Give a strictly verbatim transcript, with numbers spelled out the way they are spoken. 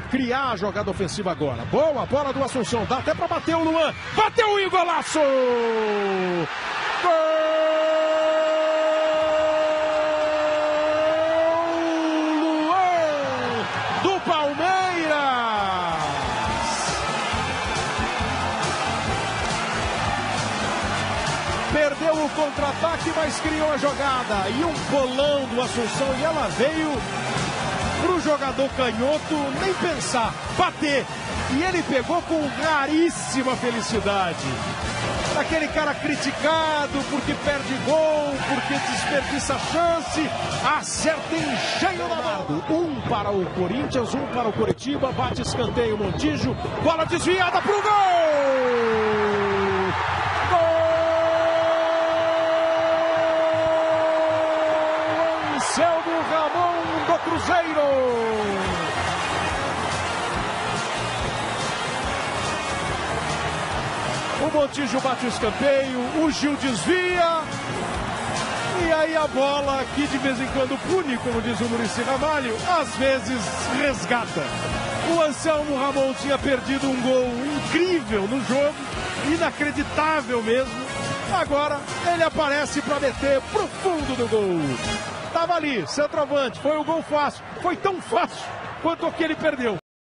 criar a jogada ofensiva agora. Boa bola do Assunção, dá até para bater o Luan. Bateu e golaço! Gol Luan do Palmeiras! Perdeu o contra-ataque, mas criou a jogada. E um bolão do Assunção, e ela veio pro jogador canhoto nem pensar, bater. E ele pegou com raríssima felicidade. Aquele cara criticado porque perde gol, porque desperdiça a chance, acerta em cheio na bola. Um para o Corinthians, um para o Coritiba, bate escanteio Montijo, bola desviada pro gol! Anselmo Ramon do Cruzeiro. O Montijo bate o escanteio, o Gil desvia. E aí a bola, que de vez em quando pune, como diz o Muricy Ramalho, às vezes resgata. O Anselmo Ramon tinha perdido um gol incrível no jogo, inacreditável mesmo. Agora ele aparece para meter pro fundo do gol. Tava ali, centroavante, foi um gol fácil, foi tão fácil quanto o que ele perdeu.